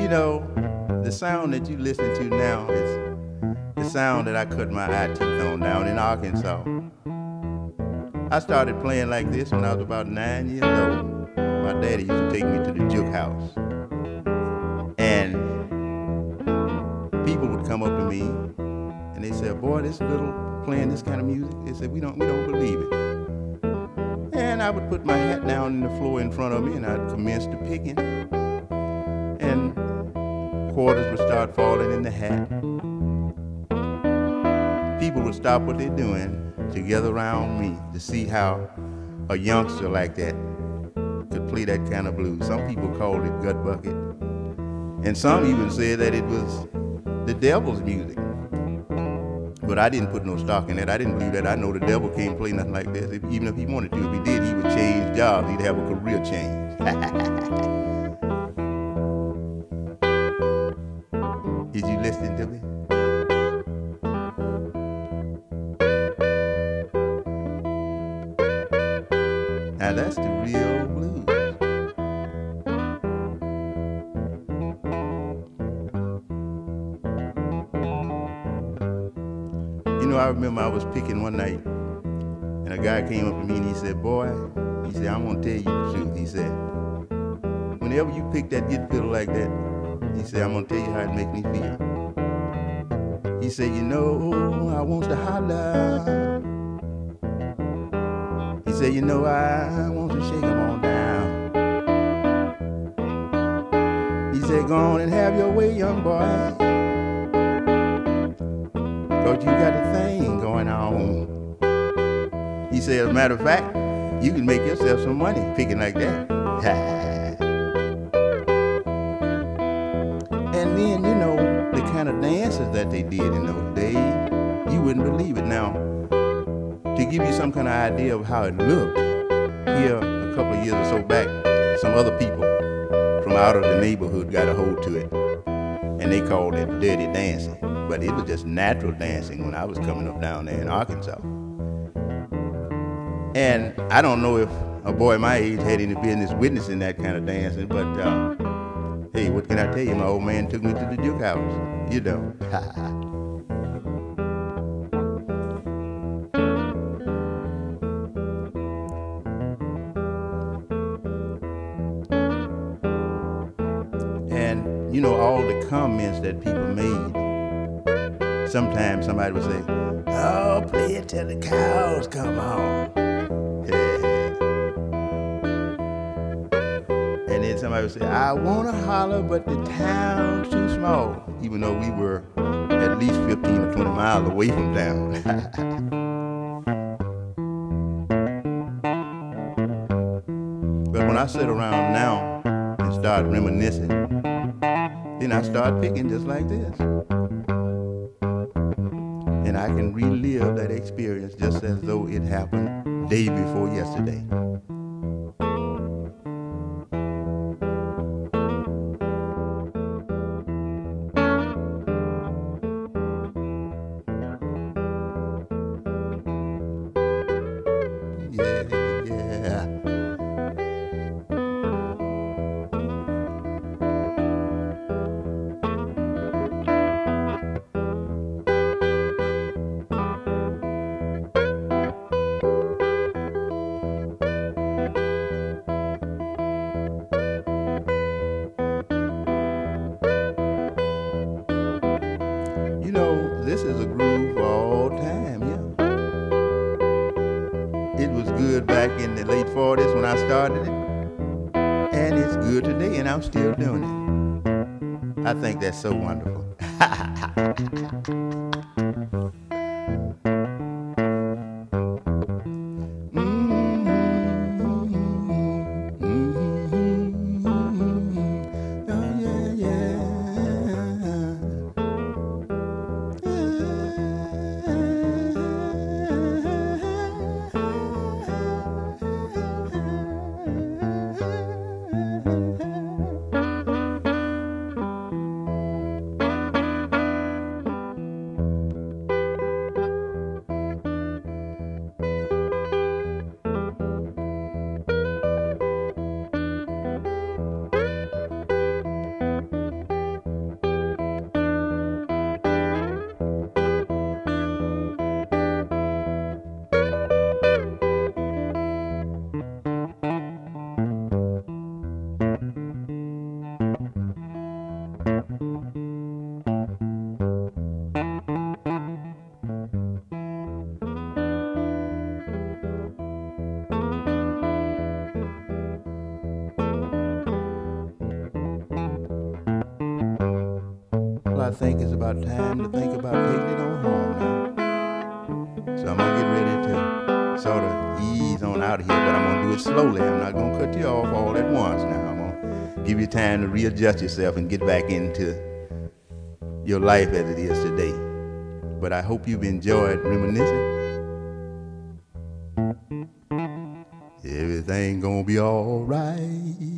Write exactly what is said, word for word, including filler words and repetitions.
You know, the sound that you listen to now is the sound that I cut my eye teeth on down in Arkansas. I started playing like this when I was about nine years old. My daddy used to take me to the juke house. And people would come up to me and they said, boy, this little playing this kind of music. They said, we don't, we don't believe it. And I would put my hat down on the floor in front of me and I'd commence to picking. And quarters would start falling in the hat. People would stop what they're doing to gather around me to see how a youngster like that could play that kind of blues. Some people called it gut bucket. And some even said that it was the devil's music. But I didn't put no stock in that. I didn't believe that. I know the devil can't play nothing like this. If, even if he wanted to, if he did, he would change jobs. He'd have a career change. Is you listening to me? Now that's the real blues. You know, I remember I was picking one night, and a guy came up to me and he said, boy, he said, I'm gonna tell you the truth. He said, whenever you pick that guitar fiddle like that, he said, I'm gonna tell you how it makes me feel. He said, you know, I wants to holler. He said, you know, I want to shake 'em on down. He said, go on and have your way, young boy. Cause you got a thing going on. He said, as a matter of fact, you can make yourself some money picking like that. And then, you know, the kind of dances that they did in those days, you wouldn't believe it. Now, to give you some kind of idea of how it looked, here a couple of years or so back, some other people from out of the neighborhood got a hold to it, and they called it dirty dancing. But it was just natural dancing when I was coming up down there in Arkansas. And I don't know if a boy my age had any business witnessing that kind of dancing, but uh, hey, what can I tell you? My old man took me to the juke house, you know. And you know, all the comments that people made, sometimes somebody would say, oh, play it till the cows come home. And then somebody would say, I want to holler, but the town's too small, even though we were at least fifteen or twenty miles away from town. But when I sit around now and start reminiscing, then I start picking just like this. And I can relive that experience just as though it happened day before yesterday. Yeah, yeah. You know, this is a groove for all time, yeah. It was good back in the late forties when I started it, and it's good today, and I'm still doing it. I think that's so wonderful. I think it's about time to think about taking it on home now. So I'm gonna get ready to sort of ease on out of here, but I'm gonna do it slowly. I'm not gonna cut you off all at once now. I'm gonna give you time to readjust yourself and get back into your life as it is today. But I hope you've enjoyed reminiscing. Everything gonna be all right.